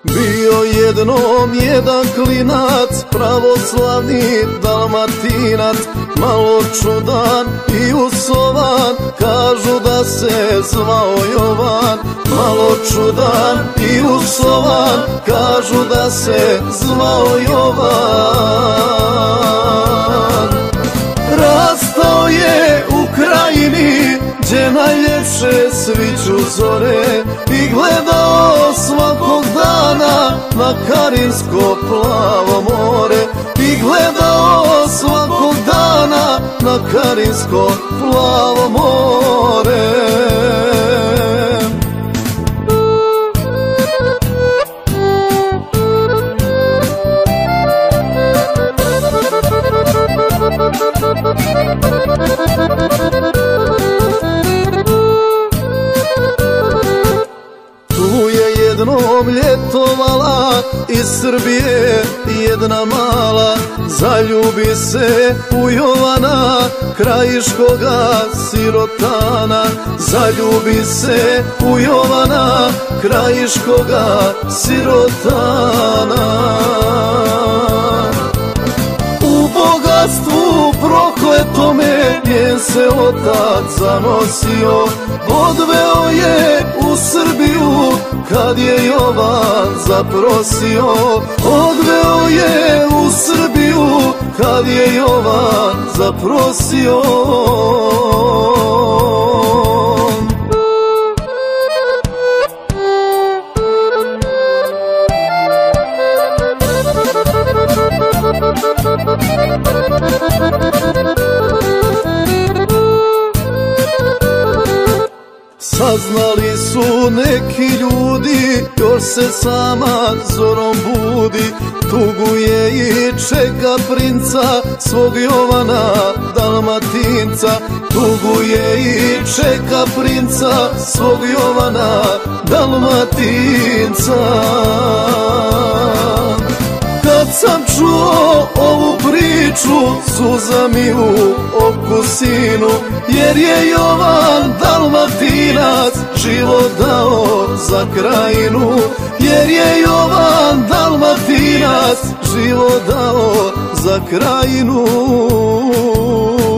Bio jednom jedan klinac, pravoslavni Dalmatinac, malo čudan i usovan, kažu da se zvao Jovan. Malo čudan i usovan, kažu da se zvao Jovan. Rastao je u krajini gdje najljepše sviću zore i gledao svakog dana na Karinsko plavo more. I gledao svakog dana na Karinsko plavo more. Tu je jednom ljetovala iz Srbije jedna mala, zaljubi se u Jovana, krajiškoga sirotana. Zaljubi se u Jovana, krajiškoga sirotana. U bogatstvu prokletome njen se otac zanosio, odveo je u Srbiju kad je Jovan zaprosio. Odveo je u Srbiju kad je Jovan zaprosio. Saznali su neki ljudi, još se sama zorom budi. Tuguje i čeka princa, svog Jovana Dalmatinca. Tuguje i čeka princa, svog Jovana Dalmatinca. Kad sam čuo ovu priču, suza mi u oku sinu, jer je Jovan Dalmatinac život dao za krajinu. Jer je Jovan Dalmatinac život dao za krajinu.